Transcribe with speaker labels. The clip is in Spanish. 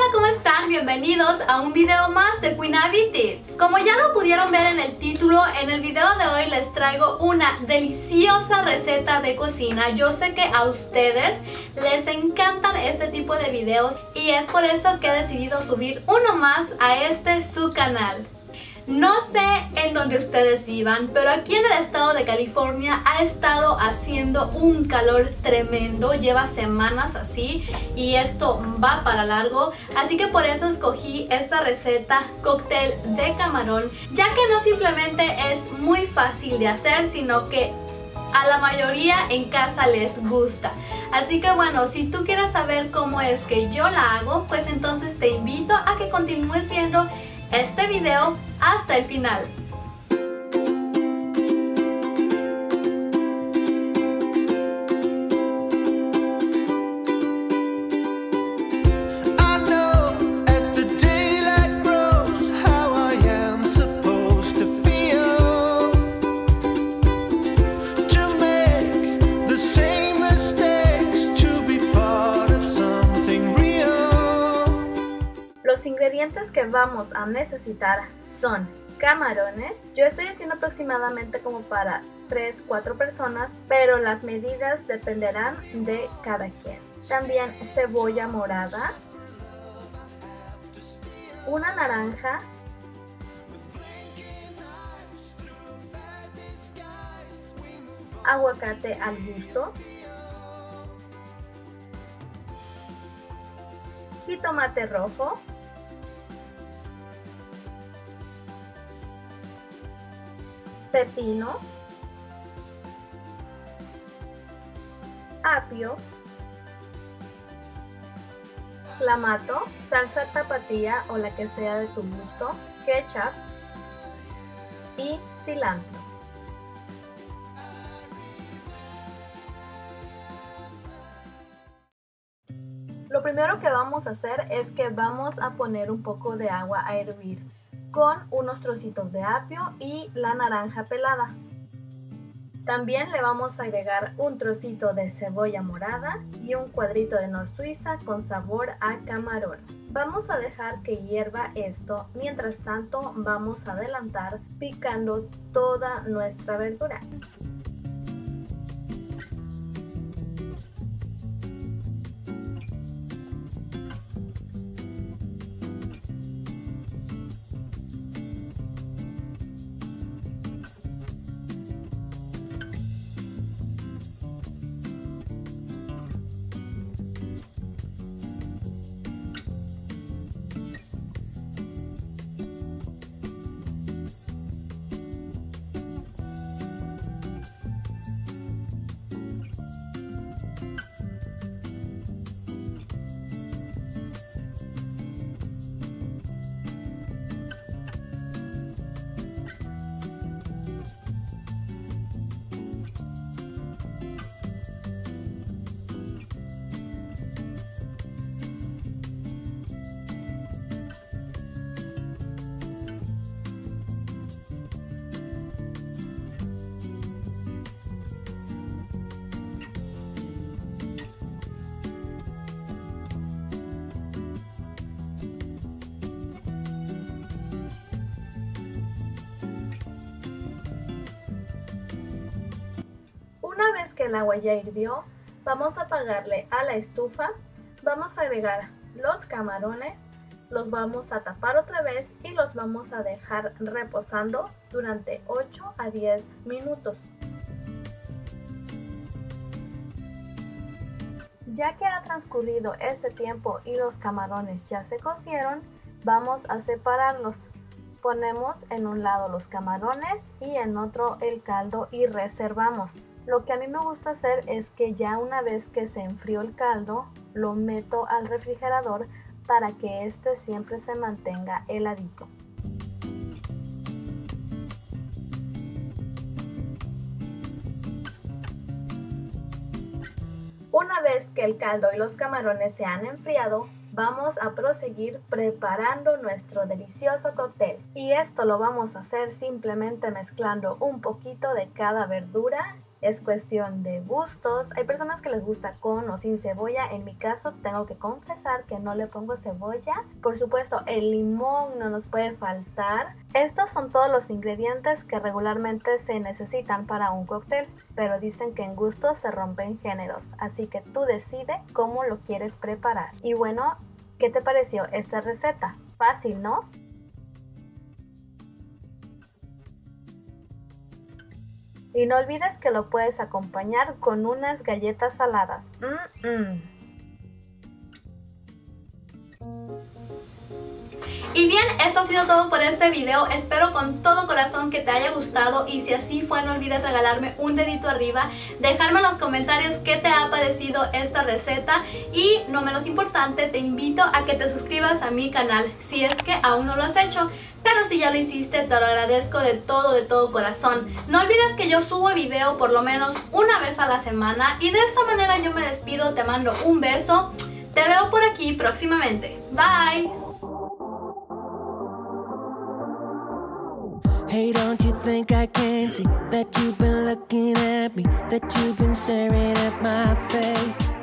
Speaker 1: ¿cómo están? Bienvenidos a un video más de Queen Abby Tips. Como ya lo pudieron ver en el título, en el video de hoy les traigo una deliciosa receta de cocina. Yo sé que a ustedes les encantan este tipo de videos y es por eso que he decidido subir uno más a su canal. No sé en dónde ustedes vivan, pero aquí en el estado de California ha estado haciendo un calor tremendo, lleva semanas así y esto va para largo, así que por eso escogí esta receta cóctel de camarón, ya que no simplemente es muy fácil de hacer, sino que a la mayoría en casa les gusta. Así que bueno, si tú quieres saber cómo es que yo la hago, pues entonces te invito a que continúes viendo este video hasta el final. Los ingredientes que vamos a necesitar son camarones. Yo estoy haciendo aproximadamente como para 3-4 personas, pero las medidas dependerán de cada quien. También cebolla morada, una naranja, aguacate al gusto, jitomate rojo, pepino, apio, clamato, salsa tapatía o la que sea de tu gusto, ketchup y cilantro. Lo primero que vamos a hacer es que vamos a poner un poco de agua a hervir con unos trocitos de apio y la naranja pelada. También le vamos a agregar un trocito de cebolla morada y un cuadrito de Nor Suiza con sabor a camarón. Vamos a dejar que hierva esto, mientras tanto vamos a adelantar picando toda nuestra verdura. Una vez que el agua ya hirvió, vamos a apagarle a la estufa, vamos a agregar los camarones, los vamos a tapar otra vez y los vamos a dejar reposando durante 8 a 10 minutos. Ya que ha transcurrido ese tiempo y los camarones ya se cocieron, vamos a separarlos. Ponemos en un lado los camarones y en otro el caldo y reservamos. Lo que a mí me gusta hacer es que ya una vez que se enfrió el caldo, lo meto al refrigerador para que este siempre se mantenga heladito. Una vez que el caldo y los camarones se han enfriado, vamos a proseguir preparando nuestro delicioso cóctel. Y esto lo vamos a hacer simplemente mezclando un poquito de cada verdura
Speaker 2: Es cuestión de gustos. Hay personas que les gusta con o sin cebolla. En mi caso tengo que confesar que no le pongo cebolla. Por supuesto, el limón no nos puede faltar. Estos son todos los ingredientes que regularmente se necesitan para un cóctel, pero dicen que en gusto se rompen géneros, así que tú decide cómo lo quieres preparar. Y bueno, ¿qué te pareció esta receta? Fácil, ¿no? Y no olvides que lo puedes acompañar con unas galletas saladas.
Speaker 1: Y bien, esto ha sido todo por este video. Espero con todo corazón que te haya gustado, y si así fue, no olvides regalarme un dedito arriba, dejarme en los comentarios qué te ha parecido esta receta, y no menos importante, te invito a que te suscribas a mi canal si es que aún no lo has hecho. Pero si ya lo hiciste, te lo agradezco de todo corazón. No olvides que yo subo video por lo menos una vez a la semana, y de esta manera yo me despido, te mando un beso. Te veo por aquí próximamente. Bye.
Speaker 3: Hey, don't you think I can see that you've been looking at me, that you've been staring at my face?